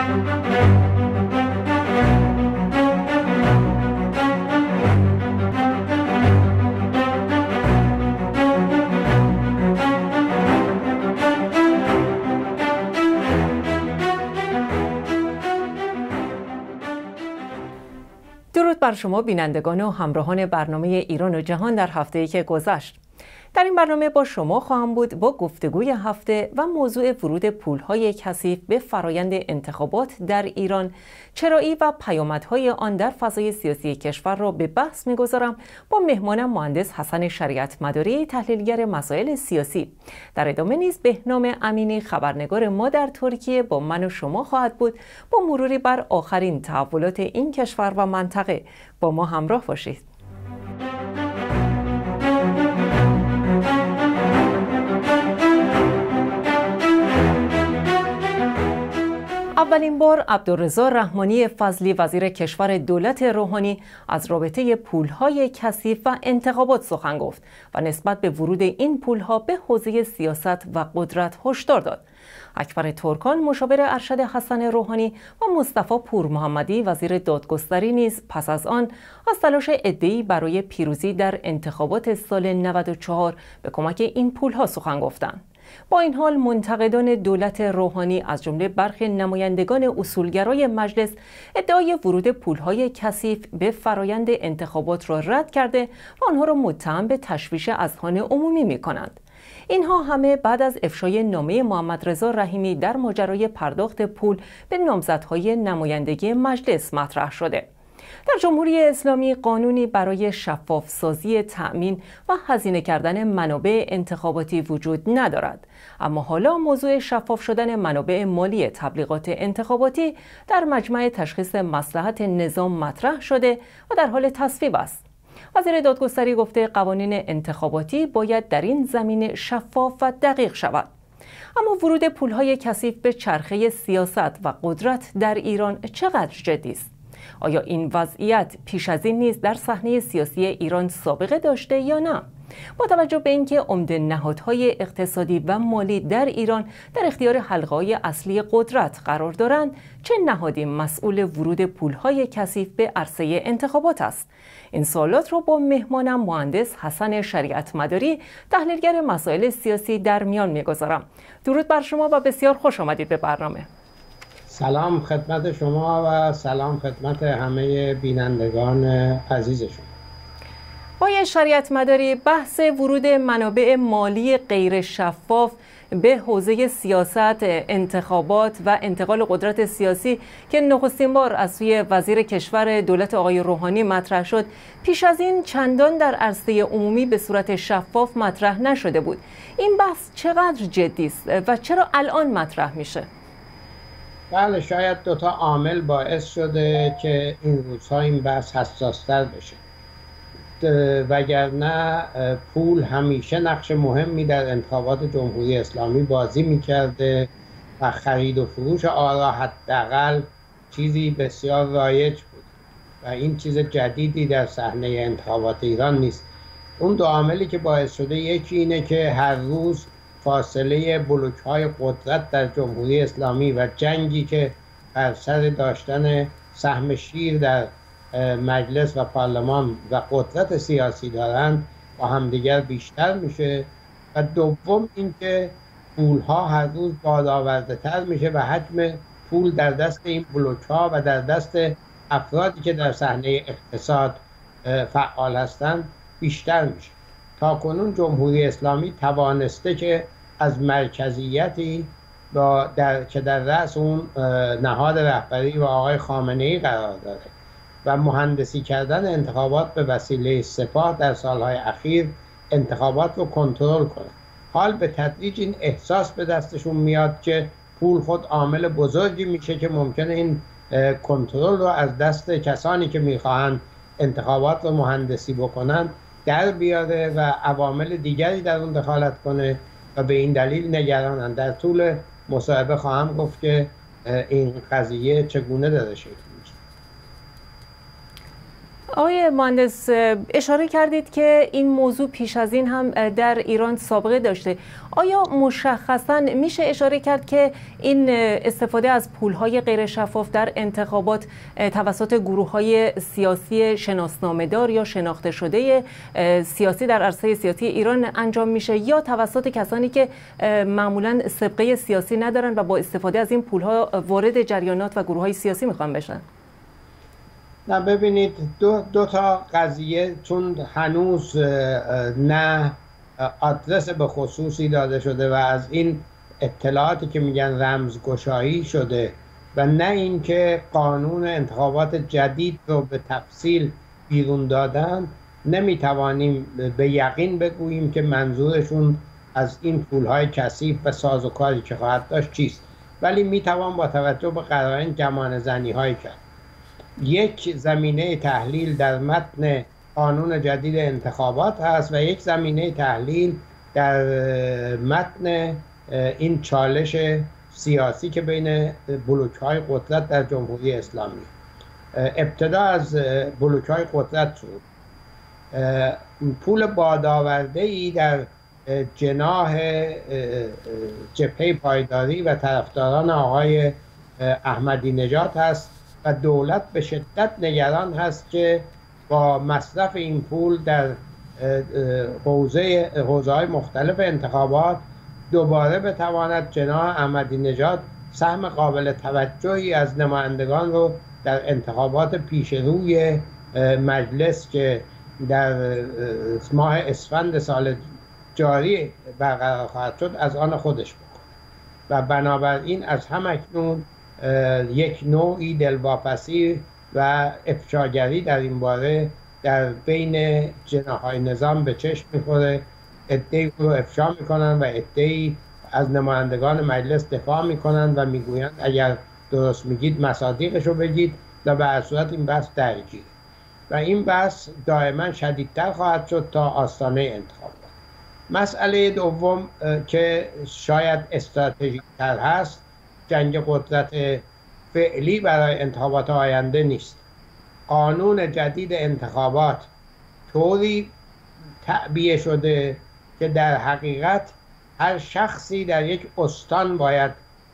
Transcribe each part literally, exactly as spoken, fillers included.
درود بر شما بینندگان و همراهان برنامه ایران و جهان در هفته‌ای که گذشت. در این برنامه با شما خواهم بود با گفتگوی هفته و موضوع ورود پول‌های کثیف به فرایند انتخابات در ایران، چرایی و پیامدهای آن در فضای سیاسی کشور را به بحث می‌گذارم با مهمانم مهندس حسن شریعت مداری، تحلیلگر مسائل سیاسی. در ادامه نیز بهنام امینی، خبرنگار ما در ترکیه، با من و شما خواهد بود با مروری بر آخرین تحولات این کشور و منطقه. با ما همراه باشید. اولین بار عبدالرضا رحمانی فضلی، وزیر کشور دولت روحانی، از رابطه پول‌های کثیف و انتخابات سخن گفت و نسبت به ورود این پول‌ها به حوزه سیاست و قدرت هشدار داد. اکبر ترکان، مشاور ارشد حسن روحانی، و مصطفی پورمحمدی، وزیر دادگستری، نیز پس از آن از تلاش عده‌ای برای پیروزی در انتخابات سال نود و چهار به کمک این پول‌ها سخن گفتند. با این حال منتقدان دولت روحانی از جمله برخی نمایندگان اصولگرای مجلس ادعای ورود پول‌های کثیف به فرایند انتخابات را رد کرده و آنها را متهم به تشویش اذهان عمومی می‌کنند. اینها همه بعد از افشای نامه محمد رضا رحیمی در ماجرای پرداخت پول به نامزدهای نمایندگی مجلس مطرح شده. در جمهوری اسلامی قانونی برای شفاف سازی تأمین و هزینه کردن منابع انتخاباتی وجود ندارد، اما حالا موضوع شفاف شدن منابع مالی تبلیغات انتخاباتی در مجمع تشخیص مصلحت نظام مطرح شده و در حال تصویب است. وزیر دادگستری گفته قوانین انتخاباتی باید در این زمینه شفاف و دقیق شود. اما ورود پول‌های کثیف به چرخه سیاست و قدرت در ایران چقدر جدی است؟ آیا این وضعیت پیش از این نیز در صحنه سیاسی ایران سابقه داشته یا نه؟ با توجه به اینکه عمده نهادهای اقتصادی و مالی در ایران در اختیار حلقه‌های اصلی قدرت قرار دارند، چه نهادی مسئول ورود پول‌های کثیف به عرصه انتخابات است؟ این سوالات رو با مهمانم مهندس حسن شریعت مداری، تحلیلگر مسائل سیاسی، در میان می‌گذارم. درود بر شما و بسیار خوش آمدید به برنامه. سلام خدمت شما و سلام خدمت همه بینندگان عزیز شما. آقای شریعت مداری، بحث ورود منابع مالی غیر شفاف به حوزه سیاست، انتخابات و انتقال قدرت سیاسی که نخستین بار از سوی وزیر کشور دولت آقای روحانی مطرح شد، پیش از این چندان در عرصه عمومی به صورت شفاف مطرح نشده بود. این بحث چقدر جدی است و چرا الان مطرح میشه؟ بله، شاید دوتا عامل باعث شده که این روزها این بحث حساس‌تر بشه. وگرنه پول همیشه نقش مهمی در انتخابات جمهوری اسلامی بازی میکرده و خرید و فروش آرا حداقل چیزی بسیار رایج بود و این چیز جدیدی در صحنه انتخابات ایران نیست. اون دو عاملی که باعث شده، یکی اینه که هر روز فاصله بلوک‌های قدرت در جمهوری اسلامی و جنگی که بر سر داشتن سهم شیر در مجلس و پارلمان و قدرت سیاسی دارند با همدیگر بیشتر میشه و دوم اینکه پول‌ها هر روز بادآورده تر میشه و حجم پول در دست این بلوک‌ها و در دست افرادی که در صحنه اقتصاد فعال هستند بیشتر میشه. تاکنون جمهوری اسلامی توانسته که از مرکزیتی با در که در رأس اون نهاد رهبری و آقای خامنه‌ای قرار داره و مهندسی کردن انتخابات به وسیله سپاه در سالهای اخیر انتخابات رو کنترل کنه. حال به تدریج این احساس به دستشون میاد که پول خود عامل بزرگی میشه که ممکنه این کنترل رو از دست کسانی که میخواهند انتخابات رو مهندسی بکنن در بیاره و عوامل دیگری در اون دخالت کنه و به این دلیل نگرانن. در طول مصاحبه خواهم گفت که این قضیه چگونه داره شکل میشه. آقای مهندس، اشاره کردید که این موضوع پیش از این هم در ایران سابقه داشته. آیا مشخصاً میشه اشاره کرد که این استفاده از پولهای غیر شفاف در انتخابات توسط گروه‌های سیاسی شناسنامه‌دار یا شناخته شده سیاسی در عرصه سیاسی ایران انجام میشه، یا توسط کسانی که معمولاً سابقه سیاسی ندارن و با استفاده از این پولها وارد جریانات و گروه‌های سیاسی میخوان بشن؟ نه، ببینید، دو, دو تا قضیه، چون هنوز نه آدرس به خصوصی داده شده و از این اطلاعاتی که میگن رمزگشایی شده و نه اینکه قانون انتخابات جدید رو به تفصیل بیرون دادن، نمیتوانیم به یقین بگوییم که منظورشون از این پولهای کثیف و سازوکاری که خواهد داشت چیست، ولی میتوان با توجه به قرائن گمان زنی هایی کرد. یک زمینه تحلیل در متن قانون جدید انتخابات هست و یک زمینه تحلیل در متن این چالش سیاسی که بین بلوک‌های قدرت در جمهوری اسلامی. ابتدا از بلوک‌های قدرت شد. پول بادآورده‌ای در جناح جبهه پایداری و طرفداران آقای احمدی نژاد هست و دولت به شدت نگران هست که با مصرف این پول در حوزه حوزه‌های مختلف انتخابات دوباره بتواند جناح احمدی نژاد سهم قابل توجهی از نمایندگان رو در انتخابات پیش روی مجلس که در ماه اسفند سال جاری برقرار خواهد شد از آن خودش بکنه و بنابراین از همکنون یک نوعی دلواپسی و افشاگری در این باره در بین جناح‌های نظام به چشم می‌خوره. عده‌ای رو افشا می‌کنن و عده‌ای از نمایندگان مجلس دفاع می‌کنن و می‌گویند اگر درست میگید مصادیقش رو بگید و به هر صورت این بحث درگیره و این بحث دائما شدیدتر خواهد شد تا آستانه انتخابات. مسئله دوم که شاید استراتژیک‌تر هست، جنگ قدرت فعلی برای انتخابات آینده نیست. قانون جدید انتخابات طوری تعبیه شده که در حقیقت هر شخصی در یک استان باید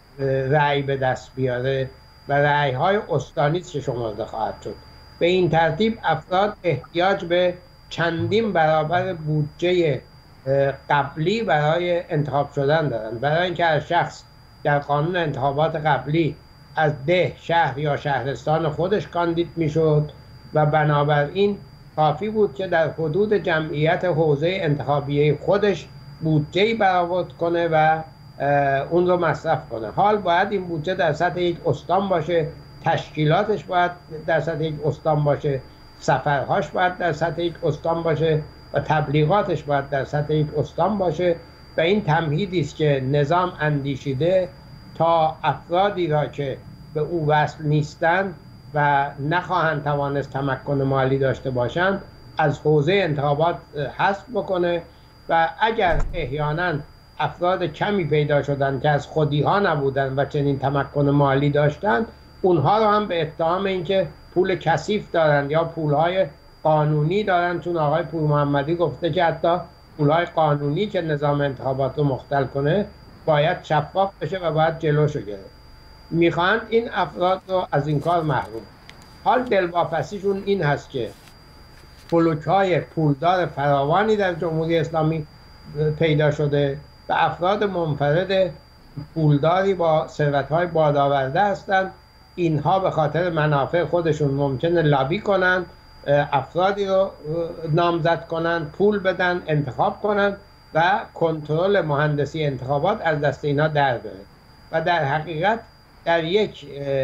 رأی به دست بیاره و رأی‌های استانی چه شمرده خواهد شد. به این ترتیب افراد احتیاج به چندین برابر بودجه قبلی برای انتخاب شدن دارند. برای اینکه هر شخص در قانون انتخابات قبلی از ده شهر یا شهرستان خودش کاندید میشد و بنابراین کافی بود که در حدود جمعیت حوزه انتخابی خودش بودجه‌ای برآورد کنه و اون رو مصرف کنه. حال باید این بودجه در سطح یک استان باشه، تشکیلاتش باید در سطح یک استان باشه، سفرهاش باید در سطح یک استان باشه و تبلیغاتش باید در سطح یک استان باشه و این تمهیدی است که نظام اندیشیده تا افرادی را که به او وصل نیستند و نخواهند توانست تمکن مالی داشته باشند از حوزه انتخابات حذف بکنه و اگر احیانا افراد کمی پیدا شدند که از خودی ها نبودند و چنین تمکن مالی داشتند، اونها رو هم به اتهام اینکه پول کثیف دارند یا پولهای قانونی دارند، چون آقای پور محمدی گفته که حتی پولهای قانونی که نظام انتخابات رو مختل کنه باید شفاف بشه و باید جلوشو گرفت. میخواند این افراد رو از این کار محروم. حال دلواپسیشون این هست که بلوک‌های پولدار فراوانی در جمهوری اسلامی پیدا شده و افراد منفرد پولداری با ثروت‌های بادآورده هستند. اینها به خاطر منافع خودشون ممکنه لابی کنند، افرادی رو نامزد کنند، پول بدن، انتخاب کنند و کنترل مهندسی انتخابات از دست اینا در بره و در حقیقت در یک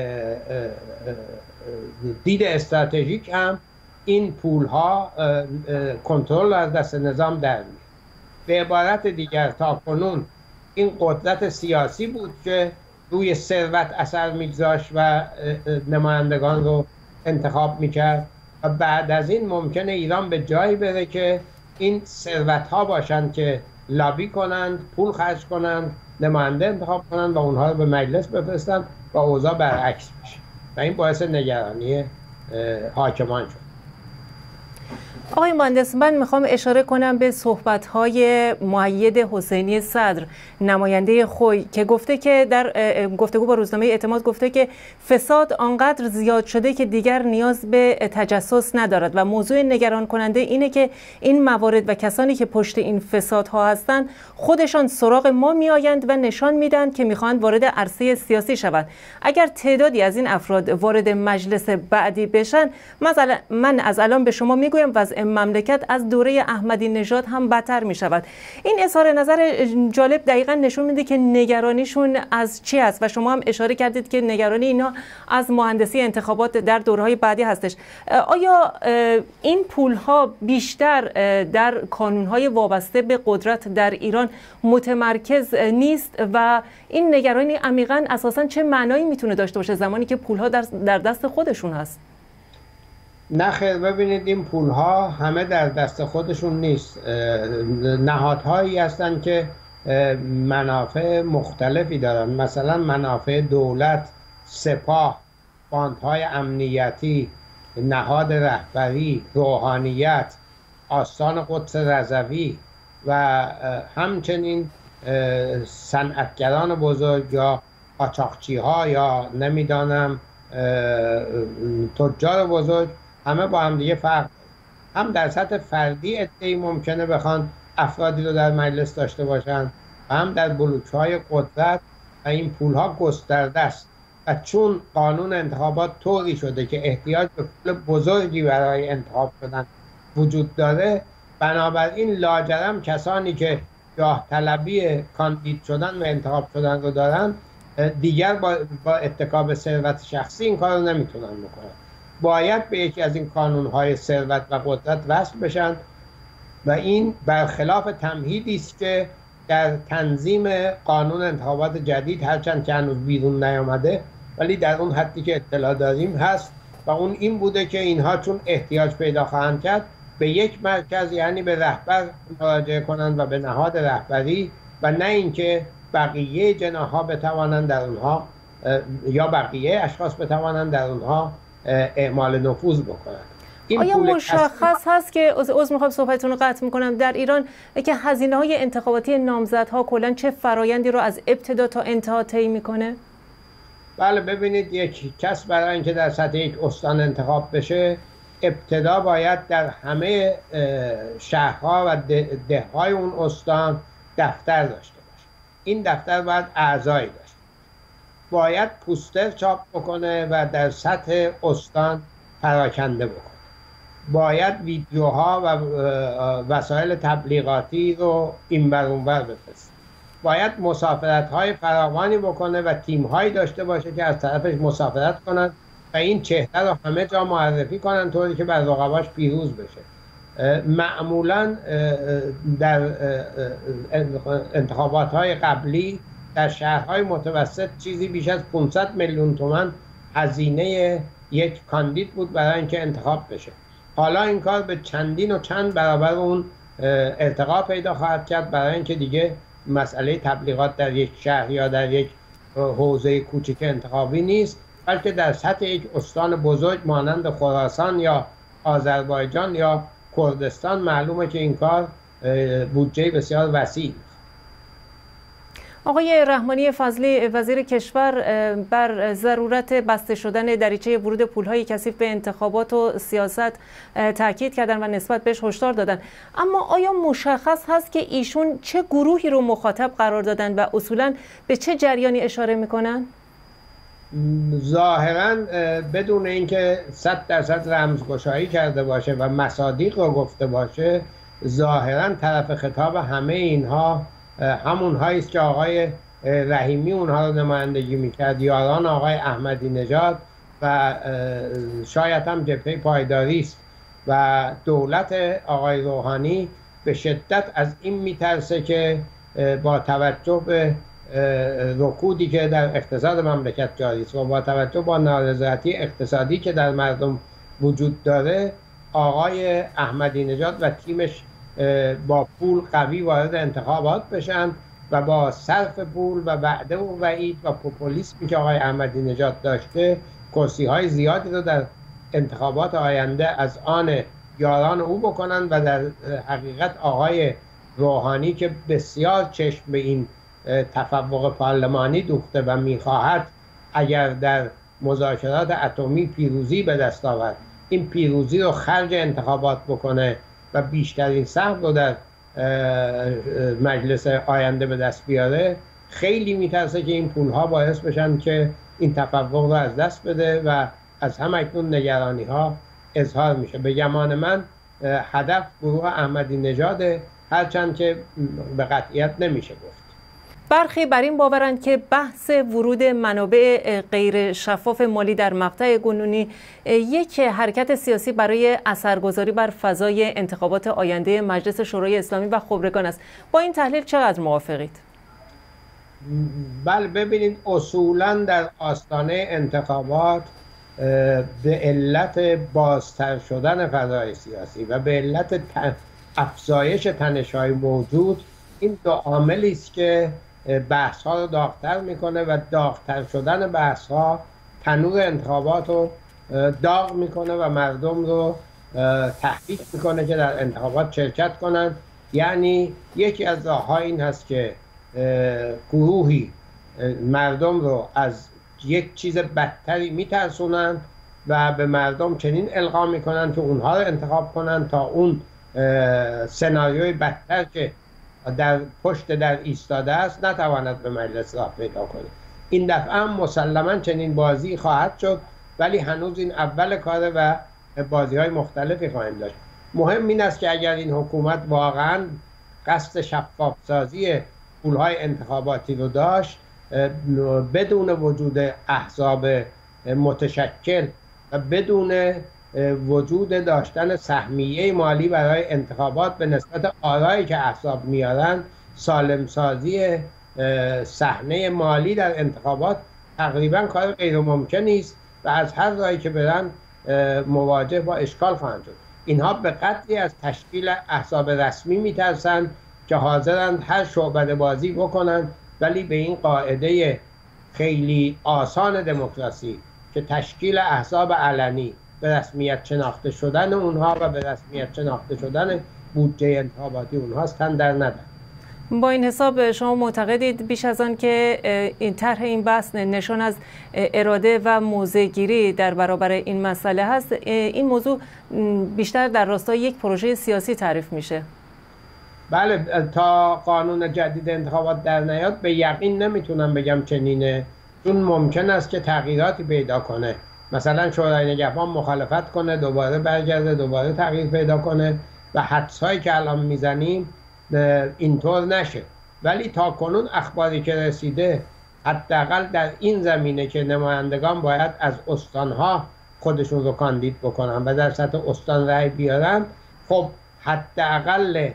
دید استراتژیک هم این پولها کنترل از دست نظام در میاد. به عبارت دیگر تا کنون این قدرت سیاسی بود که روی ثروت اثر میگذاشت و نمایندگان رو انتخاب میکرد و بعد از این ممکنه ایران به جایی بره که این ثروت ها باشند که لابی کنند، پول خرج کنند، نماینده انتخاب کنند و اونها رو به مجلس بفرستند و اوضاع برعکس بشه و این باعث نگرانی حاکمان شد. آقای مهندس، من میخوام اشاره کنم به صحبت‌های مؤید حسینی صدر، نماینده خوی، که گفته که در گفتگو با روزنامه اعتماد گفته که فساد آنقدر زیاد شده که دیگر نیاز به تجسس ندارد و موضوع نگران کننده اینه که این موارد و کسانی که پشت این فسادها هستند خودشان سراغ ما میآیند و نشان میدن که میخواهند وارد عرصه سیاسی شوند. اگر تعدادی از این افراد وارد مجلس بعدی بشن، مثلا من از الان به شما میگویم وضع مملکت از دوره احمدی نژاد هم بدتر می شود. این اظهار نظر جالب دقیقا نشون میده که نگرانیشون از چی است و شما هم اشاره کردید که نگرانی اینا از مهندسی انتخابات در دوره‌های بعدی هستش. آیا این پولها بیشتر در کانون‌های وابسته به قدرت در ایران متمرکز نیست و این نگرانی عمیقاً اساساً چه معنایی میتونه داشته باشه زمانی که پولها در دست خودشون هست؟ نه خیر، ببینید این پولها همه در دست خودشون نیست. نهادهایی هستند که منافع مختلفی دارن، مثلا منافع دولت، سپاه، باندهای امنیتی، نهاد رهبری، روحانیت، آستان قدس رضوی و همچنین صنعتگران بزرگ یا قاچاقچی ها یا نمیدانم تجار بزرگ، همه با هم دیگه فرق، هم در سطح فردی عده‌ای ممکنه بخوان افرادی رو در مجلس داشته باشن و هم در بلوک‌های قدرت و این پول‌ها گسترده است و چون قانون انتخابات طوری شده که احتیاج به پول بزرگی برای انتخاب شدن وجود داره، بنابراین لاجرم کسانی که جاه طلبی کاندید شدن و انتخاب شدن رو دارن دیگر با, با اتکا به ثروت شخصی این کار رو نمیتونن بکنن. باید به یکی از این کانونهای ثروت و قدرت وصل بشن و این برخلاف تمهیدی است که در تنظیم قانون انتخابات جدید هرچند که هنوز بیرون نیامده ولی در اون حدی که اطلاع داریم هست و اون این بوده که اینها چون احتیاج پیدا خواهند کرد به یک مرکز، یعنی به رهبر مراجعه کنند و به نهاد رهبری و نه اینکه بقیه جناح‌ها بتوانند در اونها یا بقیه اشخاص بتوانند در اونها اعمال نفوذ بکنند. آیا مشخص هست که عذر میخوام صحبتتون رو قطع میکنم در ایران که هزینه های انتخاباتی نامزدها کلا چه فرایندی رو از ابتدا تا انتها طی میکنه؟ بله، ببینید یک کس برای اینکه در سطح یک استان انتخاب بشه ابتدا باید در همه شهرها و دههای اون استان دفتر داشته باشه. این دفتر باید اعضایی داشته، باید پوستر چاپ بکنه و در سطح استان پراکنده بکنه، باید ویدیوها و وسایل تبلیغاتی رو این بر اون بر بفرسته، باید مسافرت‌های فراوانی بکنه و تیم‌هایی داشته باشه که از طرفش مسافرت کنند و این چهره رو همه جا معرفی کنن طوری که بر رقباش پیروز بشه. معمولاً در انتخابات‌های قبلی در شهرهای متوسط چیزی بیش از پانصد میلیون تومان هزینه یک کاندید بود برای اینکه انتخاب بشه. حالا این کار به چندین و چند برابر اون ارتقا پیدا خواهد کرد برای اینکه دیگه مسئله تبلیغات در یک شهر یا در یک حوزه کوچک انتخابی نیست، بلکه در سطح یک استان بزرگ مانند خراسان یا آذربایجان یا کردستان معلومه که این کار بودجه بسیار وسیع. آقای رحمانی فضلی وزیر کشور بر ضرورت بسته شدن دریچه ورود پولهای کثیف به انتخابات و سیاست تاکید کردن و نسبت بهش هشدار دادن، اما آیا مشخص هست که ایشون چه گروهی رو مخاطب قرار دادن و اصولاً به چه جریانی اشاره میکنن؟ ظاهراً بدون اینکه صد درصد رمزگشایی کرده باشه و مصادیق رو گفته باشه، ظاهراً طرف خطاب همه اینها همون هایی است که آقای رحیمی اونها رو نمایندگی میکرد، یاران آقای احمدی نژاد و شاید هم جبهه پایداری است و دولت آقای روحانی به شدت از این میترسه که با توجه به رکودی که در اقتصاد مملکت جاری است و با توجه با نارضایتی اقتصادی که در مردم وجود داره، آقای احمدی نژاد و تیمش با پول قوی وارد انتخابات بشن و با صرف پول و وعده و وعید و پوپولیسمی که آقای احمدی نژاد داشته کرسی های زیادی رو در انتخابات آینده از آن یاران او بکنن و در حقیقت آقای روحانی که بسیار چشم به این تفوق پارلمانی دوخته و میخواهد اگر در مذاکرات اتمی پیروزی به دست آورد، این پیروزی رو خرج انتخابات بکنه و بیشترین سهم رو در مجلس آینده به دست بیاره، خیلی میترسه که این پولها باعث بشن که این تفوق رو از دست بده و از هم اکنون نگرانی ها اظهار میشه. به گمان من هدف گروه احمدی نژاده، هرچند که به قطعیت نمیشه گفت. برخی بر این باورند که بحث ورود منابع غیر شفاف مالی در مقطع کنونی یک حرکت سیاسی برای اثرگذاری بر فضای انتخابات آینده مجلس شورای اسلامی و خبرگان است. با این تحلیل چقدر موافقید؟ بله، ببینید اصولا در آستانه انتخابات به علت بازتر شدن فضای سیاسی و به علت افزایش تنش‌های موجود، این دو عاملی است که بحث ها رو داغ‌تر میکنه و داغ‌تر شدن بحث ها تنور انتخابات رو داغ میکنه و مردم رو تحریک میکنه که در انتخابات شرکت کنند. یعنی یکی از راه‌ها این هست که گروهی مردم رو از یک چیز بدتری میترسونند و به مردم چنین القا میکنند که اونها رو انتخاب کنند تا اون سناریوی بدتر که در پشت در ایستاده است نتواند به مجلس راه پیدا کنه. این دفعه هم مسلما چنین بازی خواهد شد، ولی هنوز این اول کاره و بازی های مختلفی خواهیم داشت. مهم این است که اگر این حکومت واقعا قصد شفاف سازی پولهای انتخاباتی رو داشت، بدون وجود احزاب متشکل و بدون وجود داشتن سهمیه مالی برای انتخابات به نسبت آرایی که احزاب میارن، سالم سازی صحنه مالی در انتخابات تقریبا کار غیر ممکنی است و از هر راهی که برن مواجه با اشکال خواهند شد. اینها به قدری از تشکیل احزاب رسمی میترسند که حاضرند هر شعبده بازی بکنند، ولی به این قاعده خیلی آسان دموکراسی که تشکیل احزاب علنی، به رسمیت شناخته شدن اونها و به رسمیت شناخته شدن بودجه انتخاباتی اونها تن در ندن. با این حساب شما معتقدید بیش از آن که این طرح این بحث نشان از اراده و موضع‌گیری در برابر این مسئله هست، این موضوع بیشتر در راستای یک پروژه سیاسی تعریف میشه؟ بله، تا قانون جدید انتخابات در نیاد به یقین نمیتونم بگم چنینه، چون ممکن است که تغییراتی پیدا کنه. مثلا شورای نگهبان مخالفت کنه، دوباره برگرده، دوباره تغییر پیدا کنه و حدسایی که الان میزنیم اینطور نشه. ولی تا کنون اخباری که رسیده، حداقل در این زمینه که نمایندگان باید از استانها خودشون رو کاندید بکنن و در سطح استان رأی بیارن، خب حداقل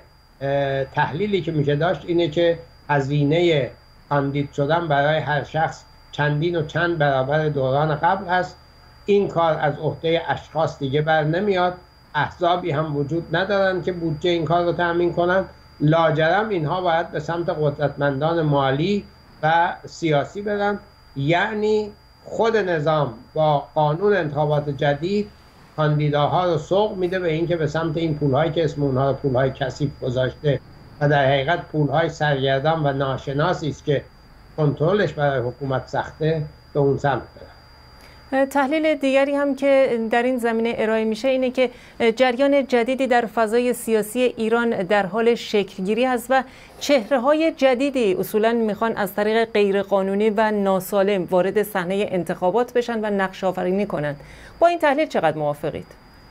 تحلیلی که میشه داشت اینه که هزینه کاندید شدن برای هر شخص چندین و چند برابر دوران قبل هست. این کار از عهده اشخاص دیگه بر نمیاد، احزابی هم وجود ندارن که بودجه این کار رو تأمین کنن. لاجرم اینها باید به سمت قدرتمندان مالی و سیاسی برن. یعنی خود نظام با قانون انتخابات جدید کاندیداها رو سوق میده به اینکه به سمت این پولهایی که اسم اونها رو پولهای کثیف گذاشته و در حقیقت پولهای سرگردان و ناشناسی است که کنترلش برای حکومت سخته، به اون سمت بره. تحلیل دیگری هم که در این زمینه ارائه میشه اینه که جریان جدیدی در فضای سیاسی ایران در حال شکلگیری است و چهره‌های جدیدی اصولاً میخوان از طریق غیرقانونی و ناسالم وارد صحنه انتخابات بشن و نقش آفرینی کنند. با این تحلیل چقدر موافقید؟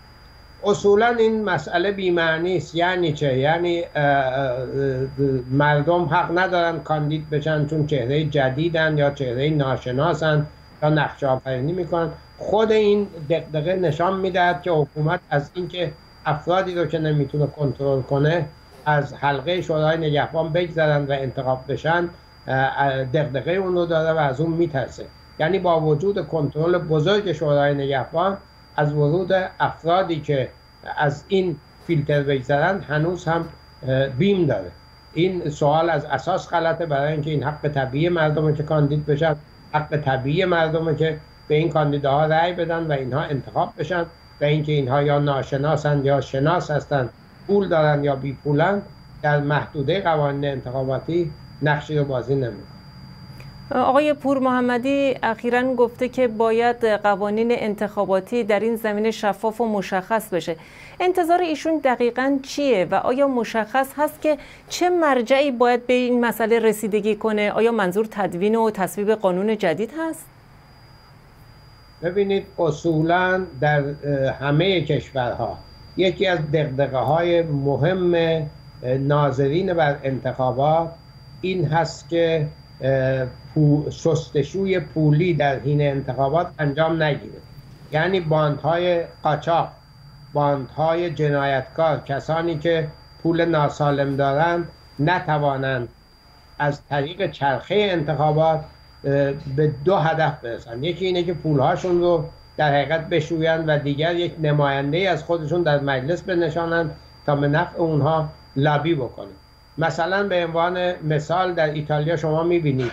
اصولاً این مسئله بی‌معنی است. یعنی چه؟ یعنی مردم حق ندارن کاندید بشن چون چهره جدیدن یا چهره ناشناسن یا نقش آفرینی میکنن. خود این دغدغه نشان میدهد که حکومت از اینکه افرادی رو که نمیتونه کنترل کنه از حلقه شورای نگهبان بگذارن و انتخاب بشن، دغدغه اون رو داره و از اون میترسه. یعنی با وجود کنترل بزرگ شورای نگهبان از ورود افرادی که از این فیلتر بگذارن هنوز هم بیم داره. این سوال از اساس غلطه، برای اینکه این حق طبیعی مردمه که کاندید بشن، حق طبیعی مردمه که به این کاندیداها رأی بدن و اینها انتخاب بشن. و اینکه اینها یا ناشناسند یا شناس هستند، پول دارن یا بی پولن، در محدوده قوانین انتخاباتی نقشی رو بازی نمیکنه. آقای پور محمدی اخیراً گفته که باید قوانین انتخاباتی در این زمینه شفاف و مشخص بشه. انتظار ایشون دقیقاً چیه و آیا مشخص هست که چه مرجعی باید به این مسئله رسیدگی کنه؟ آیا منظور تدوین و تصویب قانون جدید هست؟ ببینید، اصولاً در همه کشورها یکی از دغدغه‌های مهم ناظرین بر انتخابات این هست که شستشوی پولی در حین انتخابات انجام نگیره. یعنی باندهای قاچاق، باندهای جنایتکار، کسانی که پول ناسالم دارند نتوانند از طریق چرخه انتخابات به دو هدف برسند. یکی اینه که پولهاشون رو در حقیقت بشویند و دیگر یک نماینده از خودشون در مجلس بنشانند تا به نفع اونها لابی بکنند. مثلا به عنوان مثال در ایتالیا شما میبینید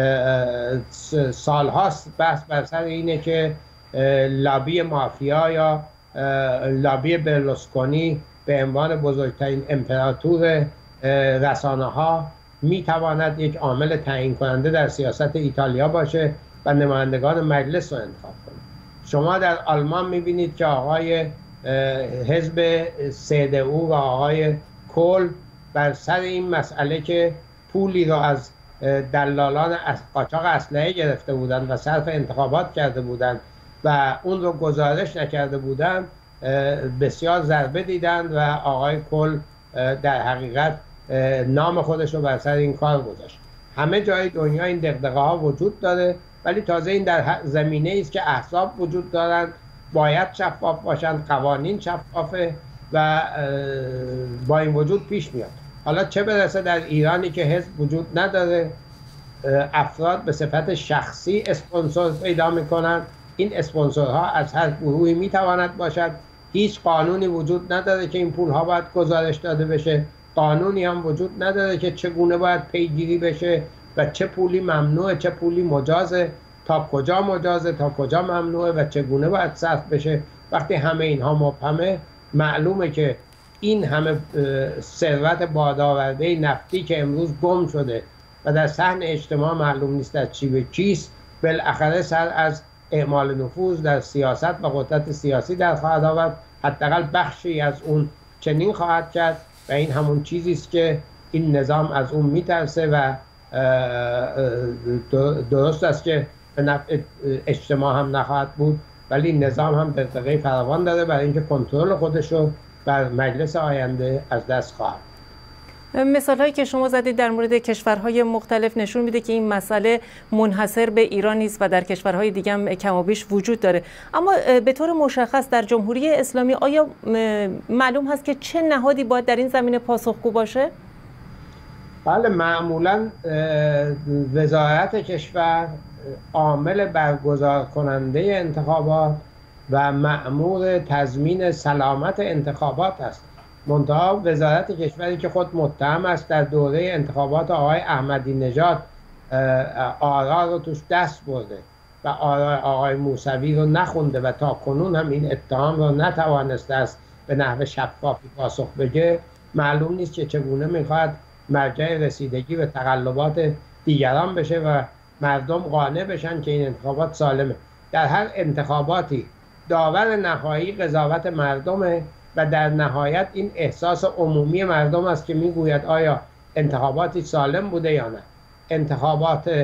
سالهاست بحث بر سر اینه که لابی مافیا یا لابی برلوسکونی به عنوان بزرگترین امپراتور رسانه ها میتواند یک عامل تعیین کننده در سیاست ایتالیا باشه و نمایندگان مجلس رو انتخاب کنه. شما در آلمان میبینید که آقای حزب سی دی او و آقای کول بر سر این مسئله که پولی را از دلالان قاچاق اسلحه گرفته بودند و صرف انتخابات کرده بودند و اون رو گزارش نکرده بودند بسیار ضربه دیدند و آقای کل در حقیقت نام خودش رو بر سر این کار گذاشت. همه جای دنیا این دغدغه ها وجود داره، ولی تازه این در زمینه است که احزاب وجود دارند، باید شفاف باشند، قوانین شفافه و با این وجود پیش میاد. حالا چه برسه در ایرانی که حزب وجود نداره، افراد به صفت شخصی اسپانسر پیدا میکنن. این اسپانسرها از هر گروهی میتواند باشد. هیچ قانونی وجود نداره که این پولها باید گزارش داده بشه. قانونی هم وجود نداره که چگونه باید پیگیری بشه و چه پولی ممنوعه، چه پولی مجازه، تا کجا مجازه، تا کجا ممنوعه و چگونه باید صرف بشه. وقتی همه اینها مبهمه، معلومه که این همه ثروت بادآورده نفتی که امروز گم شده و در صحن اجتماع معلوم نیست از چی به چیست، بالاخره سر از اعمال نفوذ در سیاست و قدرت سیاسی در خواهد آورد. حداقل بخشی از اون چنین خواهد کرد و این همون چیزی است که این نظام از اون میترسه و درست است که به نفع اجتماع هم نخواهد بود، ولی نظام هم دغدغه فراوان داره برای اینکه کنترل خودش رو بر مجلس آینده از دست خواهد. مثال هایی که شما زدید در مورد کشورهای مختلف نشون میده که این مسئله منحصر به ایران نیست و در کشورهای دیگه هم کم و بیش وجود داره. اما به طور مشخص در جمهوری اسلامی آیا معلوم هست که چه نهادی باید در این زمینه پاسخگو باشه؟ بله، معمولا وزارت کشور عامل برگزار کننده انتخابات و مأمور تضمین سلامت انتخابات است. منتها وزارت کشوری که خود متهم است در دوره انتخابات آقای احمدی نژاد آرا رو توش دست برده و آرا آقای موسوی رو نخونده و تا کنون هم این اتهام رو نتوانسته است به نحو شفافی پاسخ بده، معلوم نیست که چگونه میخواد مرجع رسیدگی به تقلبات دیگران بشه و مردم قانع بشن که این انتخابات سالمه. در هر انتخاباتی داور نهایی قضاوت مردمه و در نهایت این احساس عمومی مردم است که میگوید آیا انتخاباتی سالم بوده یا نه. انتخابات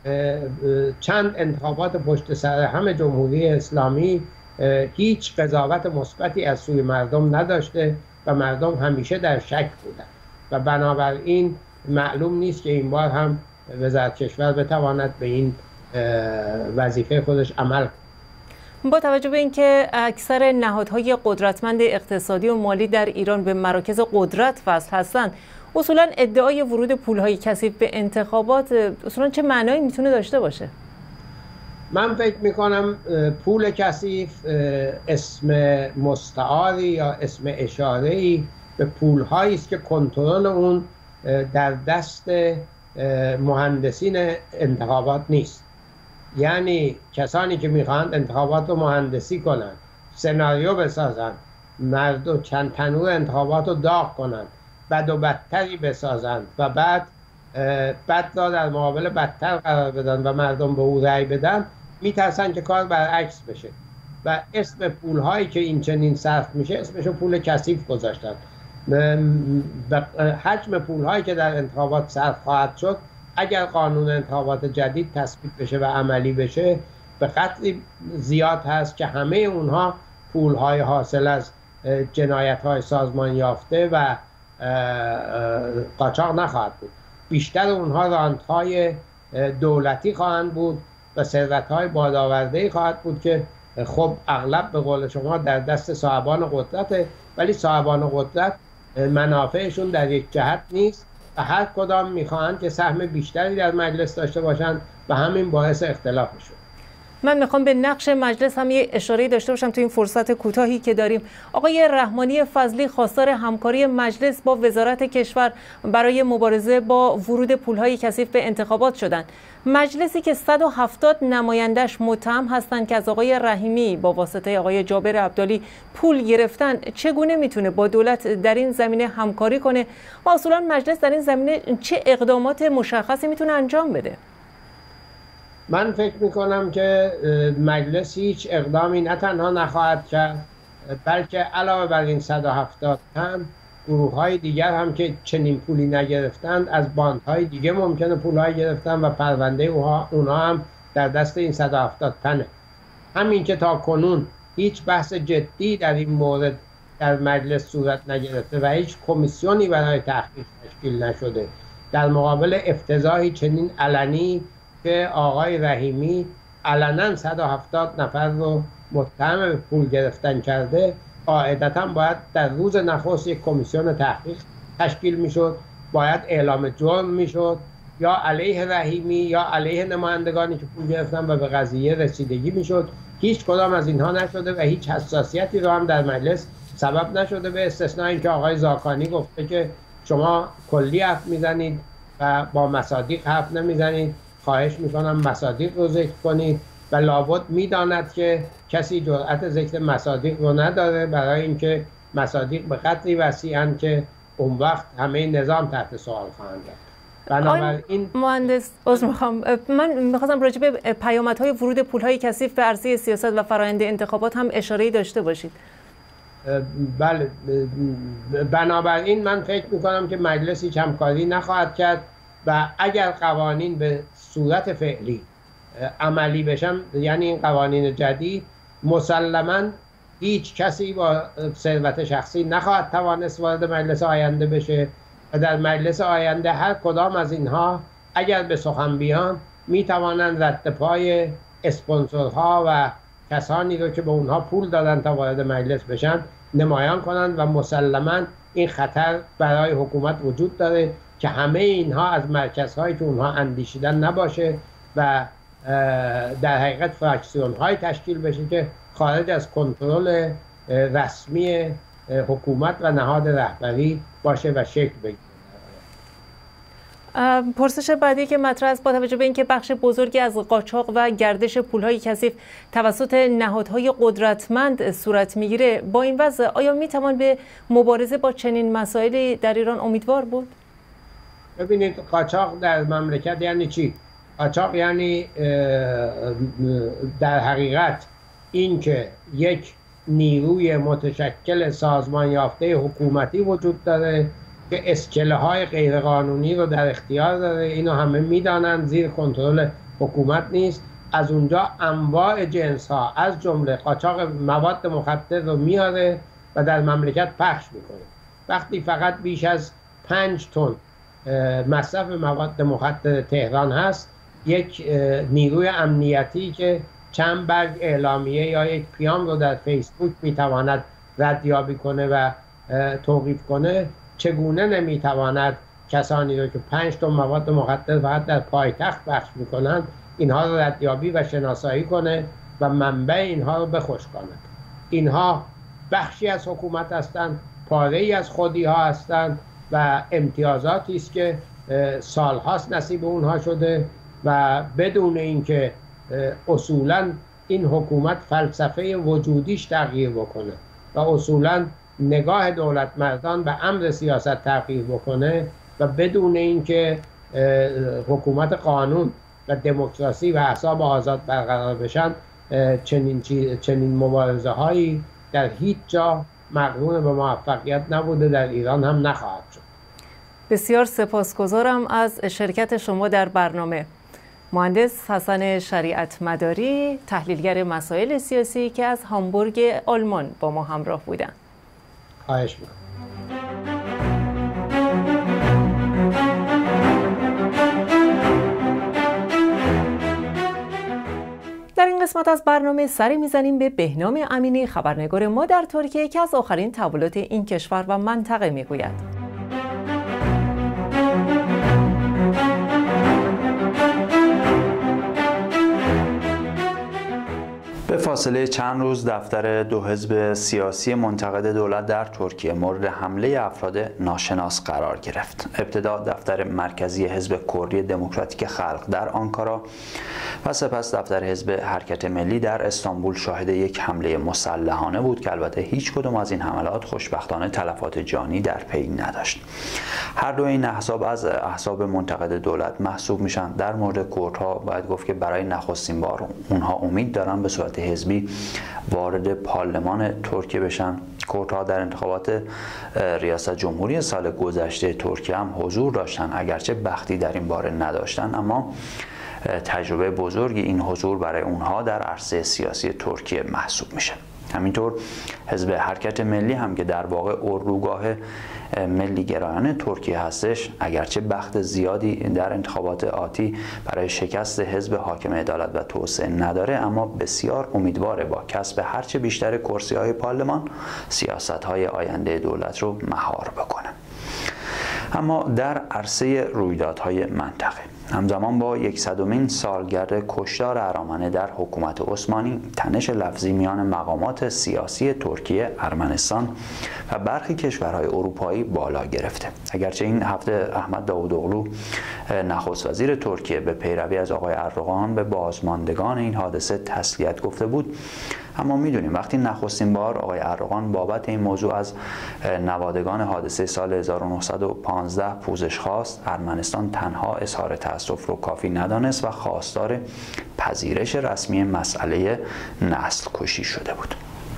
چند انتخابات پشت سر هم جمهوری اسلامی هیچ قضاوت مثبتی از سوی مردم نداشته و مردم همیشه در شک بودند و بنابراین معلوم نیست که این بار هم وزارت کشور بتواند به این وظیفه خودش عمل کند. با توجه به اینکه اکثر نهادهای قدرتمند اقتصادی و مالی در ایران به مراکز قدرت وصل هستند، اصولا ادعای ورود پولهای کثیف به انتخابات اصولا چه معنایی میتونه داشته باشه؟ من فکر میکنم پول کثیف اسم مستعاری یا اسم اشاره‌ای به پولهایی است که کنترل اون در دست مهندسین انتخابات نیست. یعنی کسانی که میخواهند انتخابات رو مهندسی کنند، سناریو بسازن، مردم چند تنور انتخابات رو داغ کنن، بد و بدتری بسازن و بعد بد را در مقابل بدتر قرار بدن و مردم به او رأی بدن، میترسن که کار برعکس بشه و اسم پول هایی که این چنین صرف میشه اسمشو پول کثیف گذاشتن. حجم پول هایی که در انتخابات صرف خواهد شد اگر قانون انتخابات جدید تصویب بشه و عملی بشه به قدری زیاد هست که همه اونها پول های حاصل از جنایت های سازمان یافته و قاچاق نخواهد بود. بیشتر اونها رانت های دولتی خواهند بود و ثروت های بادآورده خواهد بود که خب اغلب به قول شما در دست صاحبان قدرته، ولی صاحبان قدرت منافعشون در یک جهت نیست و هر کدام میخواهند که سهم بیشتری در مجلس داشته باشند و همین باعث اختلافشون. من میخوام به نقش مجلس هم یه اشاره داشته باشم تو این فرصت کوتاهی که داریم. آقای رحمانی فضلی خواستار همکاری مجلس با وزارت کشور برای مبارزه با ورود پولهای کثیف به انتخابات شدند. مجلسی که صد و هفتاد نمایندش متهم هستند که از آقای رحیمی با واسطه آقای جابر عبدالی پول گرفتن، چگونه میتونه با دولت در این زمینه همکاری کنه و اصولا مجلس در این زمینه چه اقدامات مشخصی میتونه انجام بده؟ من فکر میکنم که مجلس هیچ اقدامی نه تنها نخواهد کرد، بلکه علاوه بر این صد و هفتاد تن گروه های دیگر هم که چنین پولی نگرفتند از باندهای دیگه ممکنه پولهای گرفتن و پرونده اونها هم در دست این صد و هفتاد تنه. همین که تا کنون هیچ بحث جدی در این مورد در مجلس صورت نگرفته و هیچ کمیسیونی برای تحقیق تشکیل نشده در مقابل افتضاحی چنین علنی که آقای رحیمی علنا صد و هفتاد نفر رو متهم به پول گرفتن کرده، قاعدتاً باید در روز نخست یک کمیسیون تحقیق تشکیل میشد، باید اعلام جرم میشد یا علیه رحیمی یا علیه نمایندگانی که پول گرفتن و به قضیه رسیدگی میشد. هیچ کدام از اینها نشده و هیچ حساسیتی رو هم در مجلس سبب نشده، به استثنای اینکه آقای زاکانی گفته که شما کلی حرف میزنید و با مصادیق حرف نمیزنید، خواهش میکنم مصادیق رو ذکر کنید و لابد میداند که کسی جرأت ذکر مصادیق رو نداره، برای اینکه مصادیق به قدری وسیعن که اون وقت همه نظام تحت سوال خواهند رفت. بنابراین مهندس عذر میخوام، من میخواستم راجع به پیامدهای ورود پولهای کثیف به عرصه سیاست و فرآیند انتخابات هم اشاره‌ای داشته باشید. بله، بنابراین من فکر میکنم که مجلس هیچ همکاری نخواهد کرد و اگر قوانین به صورت فعلی عملی بشن، یعنی این قوانین جدید، مسلماً هیچ کسی با ثروت شخصی نخواهد توانست وارد مجلس آینده بشه و در مجلس آینده هر کدام از اینها اگر به سخن بیان میتوانند رد پای اسپانسرها و کسانی رو که به اونها پول دادن تا وارد مجلس بشن نمایان کنند و مسلماً این خطر برای حکومت وجود داره که همه اینها از مرکزهایی که اونها اندیشیدن نباشه و در حقیقت فراکسیون های تشکیل بشه که خارج از کنترل رسمی حکومت و نهاد رهبری باشه و شکل بگیره. پرسش بعدی که مطرح است، با توجه به اینکه بخش بزرگی از قاچاق و گردش پولهای کثیف توسط نهادهای قدرتمند صورت میگیره، با این وضع آیا میتوان به مبارزه با چنین مسائلی در ایران امیدوار بود؟ ببینید، قاچاق در مملکت یعنی چی؟ قاچاق یعنی در حقیقت این که یک نیروی متشکل سازمان یافته حکومتی وجود داره که اسکله های غیرقانونی رو در اختیار داره، اینو همه میدانند، زیر کنترل حکومت نیست. از اونجا انواع جنس ها از جمله قاچاق مواد مخدر رو میاره و در مملکت پخش میکنه. وقتی فقط بیش از پنج تن مصرف مواد مخدر تهران هست، یک نیروی امنیتی که چند برگ اعلامیه یا یک پیام رو در فیسبوک میتواند ردیابی کنه و توقیف کنه، چگونه نمیتواند کسانی رو که پنج تن مواد مخدر فقط در پایتخت پخش میکنند اینها رو ردیابی و شناسایی کنه و منبع اینها رو بخوش کند؟ اینها بخشی از حکومت هستند، پاره ای از خودی ها هستند و امتیازاتی است که سالهاست نصیب اونها شده و بدون اینکه اصولاً این حکومت فلسفه وجودیش تغییر بکنه و اصولا نگاه دولت مردان به امر سیاست تغییر بکنه و بدون اینکه حکومت قانون و دموکراسی و احزاب آزاد برقرار بشن، چنین چنین مبارزه هایی در هیچ جا مقرون به موفقیت نبوده، در ایران هم نخواهد شد. بسیار سپاسگزارم از شرکت شما در برنامه. مهندس حسن شریعت مداری، تحلیلگر مسائل سیاسی که از هامبورگ آلمان با ما همراه بودند. خواهش می‌کنم. در این قسمت از برنامه سری میزنیم به بهنام امینی، خبرنگار ما در ترکیه که از آخرین تحولات این کشور و منطقه میگوید. به فاصله چند روز دفتر دو حزب سیاسی منتقد دولت در ترکیه مورد حمله افراد ناشناس قرار گرفت. ابتدا دفتر مرکزی حزب کردی دموکراتیک خلق در آنکارا و سپس دفتر حزب حرکت ملی در استانبول شاهد یک حمله مسلحانه بود که البته هیچ کدام از این حملات خوشبختانه تلفات جانی در پی نداشت. هر دو این احزاب از احزاب منتقد دولت محسوب میشن. در مورد کردها باید گفت که برای نخستین بار اونها امید دارن به صورت حزبی وارد پارلمان ترکیه بشن. کردها در انتخابات ریاست جمهوری سال گذشته ترکیه هم حضور داشتن، اگرچه بختی در این باره نداشتن، اما تجربه بزرگی این حضور برای اونها در عرصه سیاسی ترکیه محسوب میشه. همینطور حزب حرکت ملی هم که در واقع اردوگاه ملی گرایان ترکیه هستش، اگرچه بخت زیادی در انتخابات آتی برای شکست حزب حاکم عدالت و توسعه نداره، اما بسیار امیدواره با کسب هرچه بیشتر کرسی‌های پارلمان سیاست‌های آینده دولت رو مهار بکنه. اما در عرصه رویدادهای منطقه، همزمان با یکصدمین سالگرد کشتار ارامنه در حکومت عثمانی، تنش لفظی میان مقامات سیاسی ترکیه، ارمنستان و برخی کشورهای اروپایی بالا گرفته. اگرچه این هفته احمد داوودوغلو نخست وزیر ترکیه به پیروی از آقای اردوغان به بازماندگان این حادثه تسلیت گفته بود، اما میدونیم وقتی نخستین بار آقای اردوغان بابت این موضوع از نوادگان حادثه سال هزار و نهصد و پانزده پوزش خواست، ارمنستان تنها اظهار تأسف رو کافی ندانست و خواستار پذیرش رسمی مسئله نسل کشی شده بود.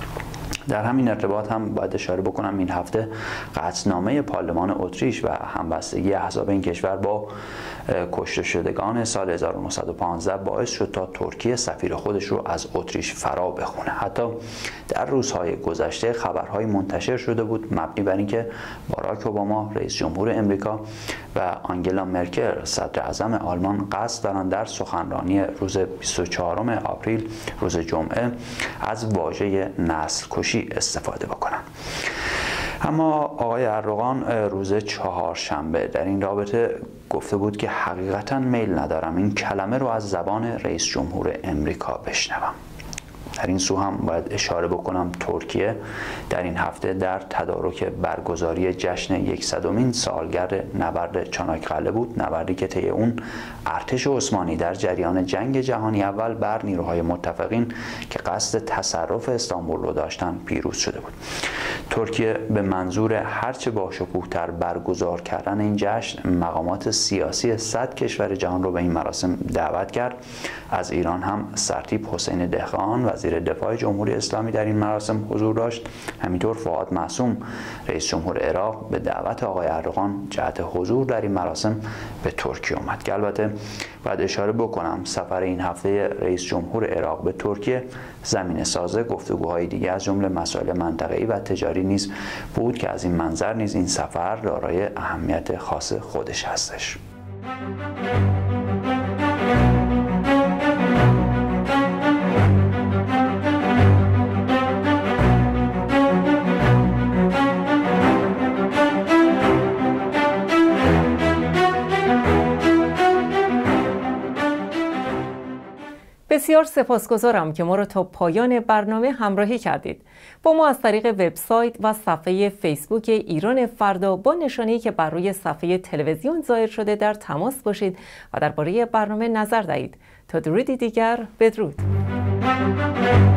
در همین ارتباط هم باید اشاره بکنم این هفته قطعنامه پارلمان اتریش و همبستگی احزاب این کشور با کشته شدگان سال هزار و نهصد و پانزده باعث شد تا ترکیه سفیر خودش رو از اتریش فرا بخونه. حتی در روزهای گذشته خبرهای منتشر شده بود مبنی بر اینکه باراک اوباما رئیس جمهور امریکا و آنگلا مرکل صدر اعظم آلمان قصد دارند در سخنرانی روز بیست و چهارم آپریل روز جمعه از واژه نسل کشی استفاده بکنند. اما آقای اردوغان روز چهارشنبه در این رابطه گفته بود که حقیقتا میل ندارم این کلمه رو از زبان رئیس جمهور امریکا بشنوم. در این سو هم باید اشاره بکنم ترکیه در این هفته در تدارک برگزاری جشن یکصدمین سالگرد نبرد چاناکقله بود، نبردی که طی اون ارتش عثمانی در جریان جنگ جهانی اول بر نیروهای متفقین که قصد تصرف استانبول رو داشتن پیروز شده بود. ترکیه به منظور هرچه با شکوه‌تر برگزار کردن این جشن مقامات سیاسی صد کشور جهان رو به این مراسم دعوت کرد. از ایران هم سرتیپ حسین دهقان وزیر دفاع جمهوری اسلامی در این مراسم حضور داشت. همینطور فؤاد معصوم رئیس جمهور عراق به دعوت آقای اردوغان جهت حضور در این مراسم به ترکیه آمد که البته باید اشاره بکنم سفر این هفته رئیس جمهور عراق به ترکیه زمینه ساز گفتگوهای دیگه از جمله مسائل منطقه‌ای و تجاری نیز بود که از این منظر نیز این سفر دارای اهمیت خاص خودش هستش. بسیار سپاسگزارم که ما را تا پایان برنامه همراهی کردید. با ما از طریق وبسایت و صفحه فیسبوک ایران فردا با نشانه‌ای که بر روی صفحه تلویزیون ظاهر شده در تماس باشید و درباره برنامه نظر دهید. تا درودی دیگر بدرود.